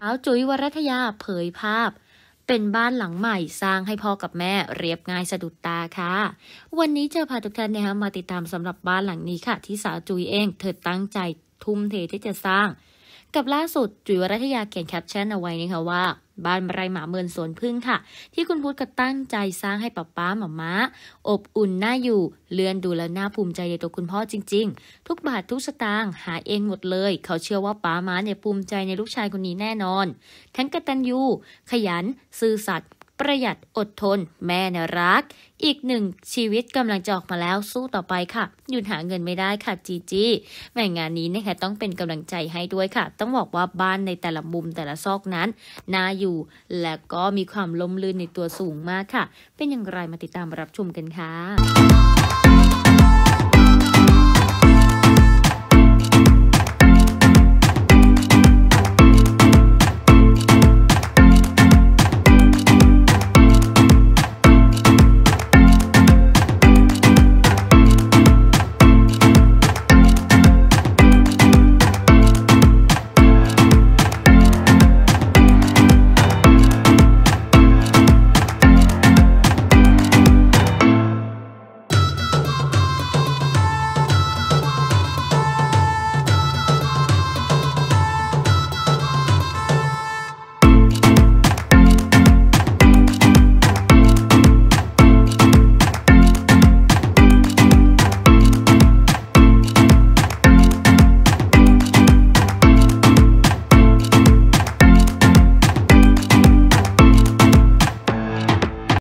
าวจุ๋ยวรัตยาเผยภาพเป็นบ้านหลังใหม่สร้างให้พ่อกับแม่เรียบง่ายสะดุดตาค่ะวันนี้จะพาทุกท่านมาติดตามสำหรับบ้านหลังนี้ค่ะที่สาวจุ๋ยเองเธอตั้งใจทุ่มเทที่จะสร้างกับล่าสุดจุ๋ยวรัตยาเขียนแคปชั่นเอาไว้นะคะว่าบ้านไร่หมาเมินสวนพึ่งค่ะที่คุณพุทธก็ตั้งใจสร้างให้ป๊าหม่าม้าอบอุ่นน่าอยู่เลื่อนดูแล้วน่าภูมิใจในตัวคุณพ่อจริงๆทุกบาททุกสตางค์หาเองหมดเลยเขาเชื่อว่าป๊าม้าภูมิใจในลูกชายคนนี้แน่นอนทั้งกตัญญูขยันซื่อสัตย์ประหยัดอดทนแม่รักอีกหนึ่งชีวิตกำลังจะออกมาแล้วสู้ต่อไปค่ะหยุดหาเงินไม่ได้ค่ะจีแม่งานนี้นะคะต้องเป็นกำลังใจให้ด้วยค่ะต้องบอกว่าบ้านในแต่ละมุมแต่ละซอกนั้นน่าอยู่และก็มีความล่มลื่นในตัวสูงมากค่ะเป็นอย่างไรมาติดตามรับชมกันค่ะ